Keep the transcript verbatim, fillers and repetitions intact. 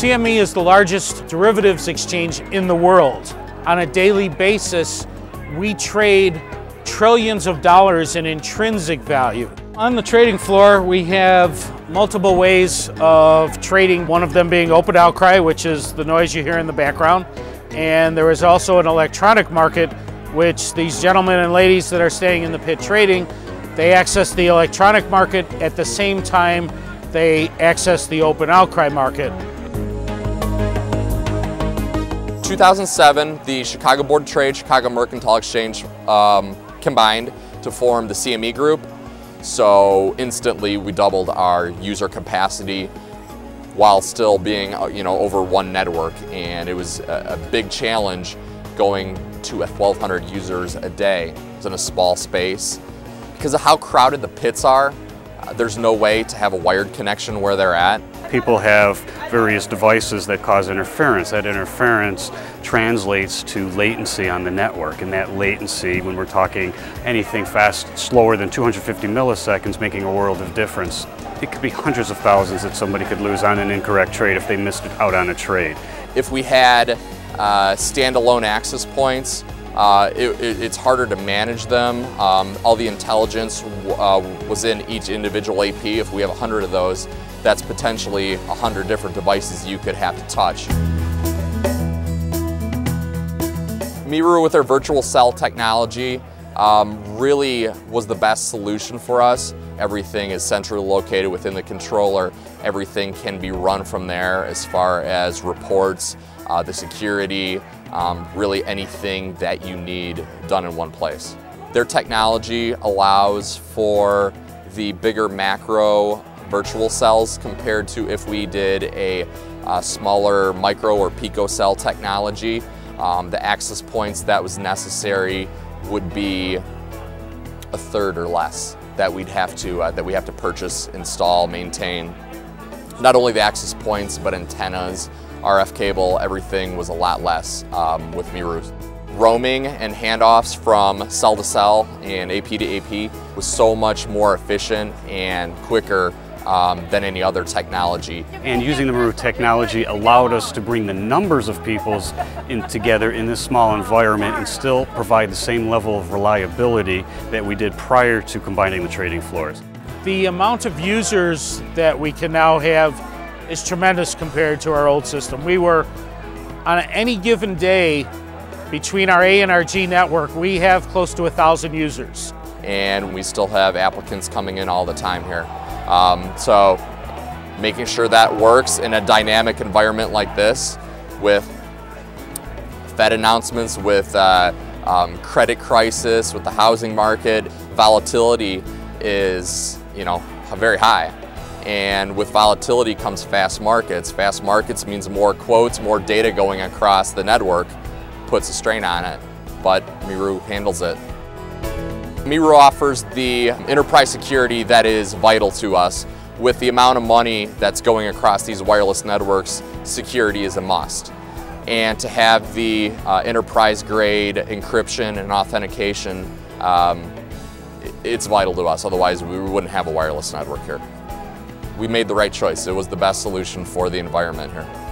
C M E is the largest derivatives exchange in the world. On a daily basis, we trade trillions of dollars in intrinsic value. On the trading floor, we have multiple ways of trading, one of them being open outcry, which is the noise you hear in the background. And there is also an electronic market, which these gentlemen and ladies that are staying in the pit trading, they access the electronic market at the same time they access the open outcry market. two thousand seven, the Chicago Board of Trade, Chicago Mercantile Exchange um, combined to form the C M E group. So instantly we doubled our user capacity while still being you know, over one network. And it was a, a big challenge going to twelve hundred users a day. It was in a small space. Because of how crowded the pits are, uh, there's no way to have a wired connection where they're at. People have various devices that cause interference. That interference translates to latency on the network, and that latency, when we're talking anything fast, slower than two hundred fifty milliseconds, making a world of difference. It could be hundreds of thousands that somebody could lose on an incorrect trade if they missed it out on a trade. If we had uh, standalone access points, Uh, it, it, it's harder to manage them. Um, all the intelligence uh, was in each individual A P. If we have a hundred of those, that's potentially a hundred different devices you could have to touch. Meru, with their virtual cell technology, um, really was the best solution for us. Everything is centrally located within the controller. Everything can be run from there as far as reports, uh, the security, um, really anything that you need done in one place. Their technology allows for the bigger macro virtual cells compared to if we did a, a smaller micro or pico cell technology. Um, the access points that was necessary would be a third or less that we'd have to uh, that we have to purchase, install, maintain. Not only the access points, but antennas, R F cable, everything was a lot less um, with Meru. Roaming and handoffs from cell to cell and A P to A P was so much more efficient and quicker um, than any other technology. And using the Meru technology allowed us to bring the numbers of people in together in this small environment and still provide the same level of reliability that we did prior to combining the trading floors. The amount of users that we can now have is tremendous compared to our old system. We were, on any given day, between our A and our G network, we have close to a thousand users. And we still have applicants coming in all the time here. Um, so making sure that works in a dynamic environment like this with Fed announcements, with uh, um, credit crisis, with the housing market, volatility is, you know, very high. And with volatility comes fast markets. Fast markets means more quotes, more data going across the network, puts a strain on it, but Meru handles it. Meru offers the enterprise security that is vital to us. With the amount of money that's going across these wireless networks, security is a must. And to have the uh, enterprise-grade encryption and authentication, um, it's vital to us, otherwise we wouldn't have a wireless network here. We made the right choice. It was the best solution for the environment here.